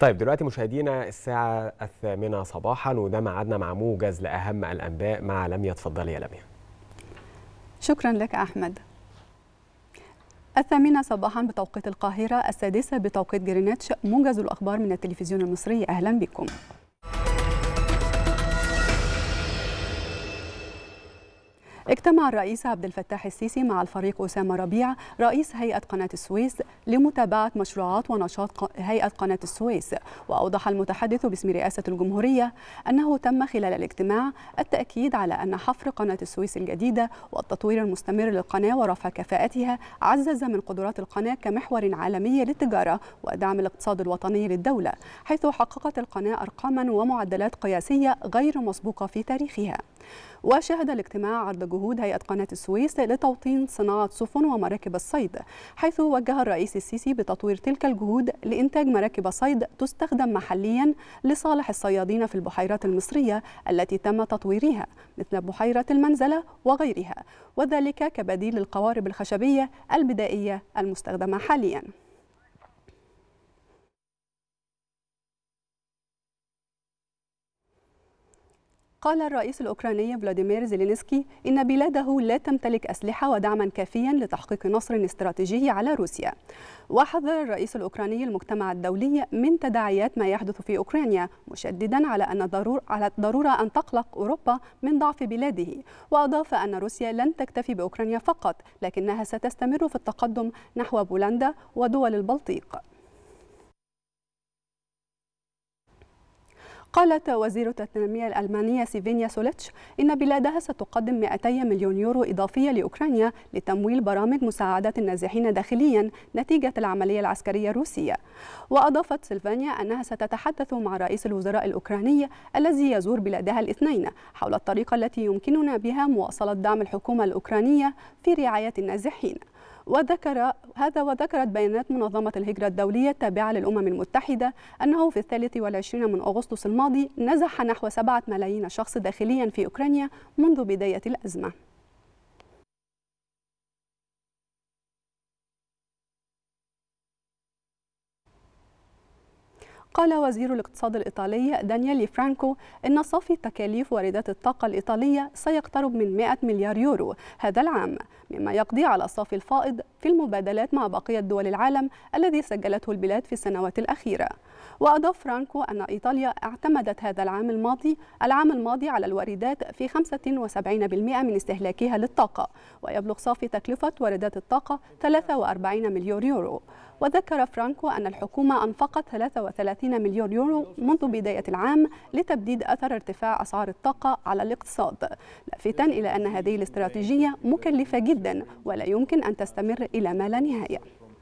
طيب دلوقتي مشاهدينا الساعة 8 صباحا وده ميعادنا مع موجز لأهم الأنباء مع لميا. اتفضلي يا لميا. شكرا لك أحمد. 8 صباحا بتوقيت القاهرة، 6 بتوقيت جرينتش، موجز الأخبار من التلفزيون المصري. أهلا بكم. اجتمع الرئيس عبد الفتاح السيسي مع الفريق أسامة ربيع رئيس هيئة قناة السويس لمتابعة مشروعات ونشاط هيئة قناة السويس. وأوضح المتحدث باسم رئاسة الجمهورية أنه تم خلال الاجتماع التأكيد على أن حفر قناة السويس الجديدة والتطوير المستمر للقناة ورفع كفاءتها عزز من قدرات القناة كمحور عالمي للتجارة ودعم الاقتصاد الوطني للدولة، حيث حققت القناة أرقاما ومعدلات قياسية غير مسبوقة في تاريخها. وشهد الاجتماع عرض جهود هيئة قناة السويس لتوطين صناعة سفن ومراكب الصيد، حيث وجه الرئيس السيسي بتطوير تلك الجهود لإنتاج مراكب صيد تستخدم محليا لصالح الصيادين في البحيرات المصرية التي تم تطويرها مثل بحيرة المنزلة وغيرها، وذلك كبديل للقوارب الخشبية البدائية المستخدمة حاليا. قال الرئيس الأوكراني فلاديمير زيلينسكي إن بلاده لا تمتلك أسلحة ودعما كافيا لتحقيق نصر استراتيجي على روسيا. وحذر الرئيس الأوكراني المجتمع الدولي من تداعيات ما يحدث في أوكرانيا، مشددا على الضرورة أن تقلق أوروبا من ضعف بلاده. وأضاف أن روسيا لن تكتفي بأوكرانيا فقط، لكنها ستستمر في التقدم نحو بولندا ودول البلطيق. قالت وزيرة التنمية الألمانية سيفينيا سوليتش إن بلادها ستقدم 200 مليون يورو إضافية لأوكرانيا لتمويل برامج مساعدة النازحين داخليا نتيجة العملية العسكرية الروسية. وأضافت سيلفانيا أنها ستتحدث مع رئيس الوزراء الأوكراني الذي يزور بلادها الاثنين حول الطريقة التي يمكننا بها مواصلة دعم الحكومة الأوكرانية في رعاية النازحين. وذكرت بيانات منظمة الهجرة الدولية التابعة للأمم المتحدة أنه في 23 من أغسطس الماضي نزح نحو 7 ملايين شخص داخليا في أوكرانيا منذ بداية الأزمة. قال وزير الاقتصاد الإيطالي دانييلي فرانكو إن صافي تكاليف واردات الطاقة الإيطالية سيقترب من 100 مليار يورو هذا العام، مما يقضي على الصافي الفائض في المبادلات مع بقية دول العالم الذي سجلته البلاد في السنوات الأخيرة. وأضاف فرانكو أن إيطاليا اعتمدت هذا العام الماضي على الواردات في 75% من استهلاكها للطاقة، ويبلغ صافي تكلفة واردات الطاقة 43 مليار يورو. وذكر فرانكو أن الحكومة أنفقت 33 مليون يورو منذ بداية العام لتبديد أثر ارتفاع أسعار الطاقة على الاقتصاد، لافتا إلى أن هذه الاستراتيجية مكلفة جدا ولا يمكن أن تستمر إلى ما لا نهاية.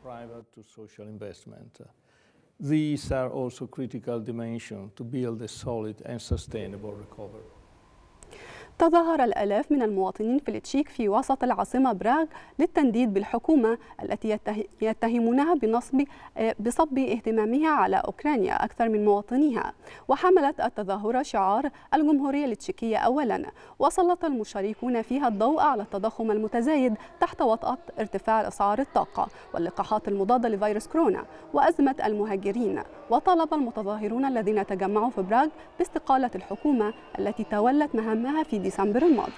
These are also critical dimensions to build a solid and sustainable recovery. تظاهر الآلاف من المواطنين في التشيك في وسط العاصمة براغ للتنديد بالحكومة التي يتهمونها بصب اهتمامها على أوكرانيا أكثر من مواطنيها. وحملت التظاهرة شعار الجمهورية التشيكية أولا، وسلط المشاركون فيها الضوء على التضخم المتزايد تحت وطأة ارتفاع أسعار الطاقة واللقاحات المضادة لفيروس كورونا وأزمة المهاجرين. وطالب المتظاهرون الذين تجمعوا في براغ باستقالة الحكومة التي تولت مهامها في ديسمبر الماضي.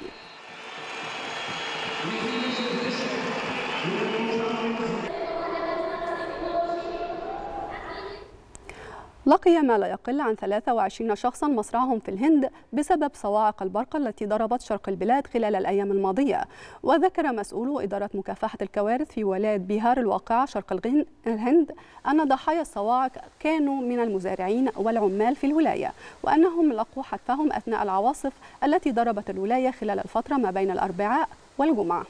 لقي ما لا يقل عن 23 شخصا مصرعهم في الهند بسبب صواعق البرق التي ضربت شرق البلاد خلال الأيام الماضية. وذكر مسؤولو إدارة مكافحة الكوارث في ولاية بيهار الواقعة شرق الهند أن ضحايا الصواعق كانوا من المزارعين والعمال في الولاية، وأنهم لقوا حتفهم أثناء العواصف التي ضربت الولاية خلال الفترة ما بين الأربعاء والجمعة.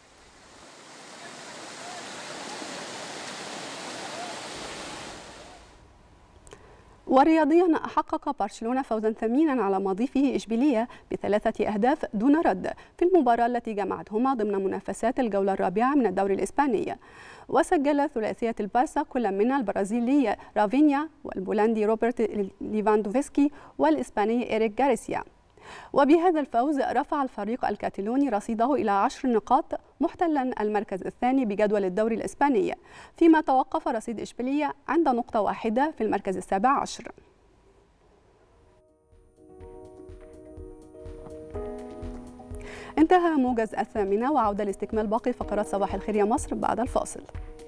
ورياضيا حقق برشلونة فوزا ثمينا على مضيفه إشبيلية ب3 أهداف دون رد في المباراة التي جمعتهما ضمن منافسات الجولة الرابعة من الدوري الإسباني. وسجل ثلاثية البارسا كل من البرازيلي رافينيا والبولندي روبرت ليفاندوفسكي والإسباني إيريك غارسيا. وبهذا الفوز رفع الفريق الكاتالوني رصيده إلى 10 نقاط، محتلا المركز الثاني بجدول الدوري الإسباني، فيما توقف رصيد إشبيلية عند نقطة واحدة في المركز السابع عشر. انتهى موجز الثامنة، وعودة لاستكمال باقي فقرات صباح الخير يا مصر بعد الفاصل.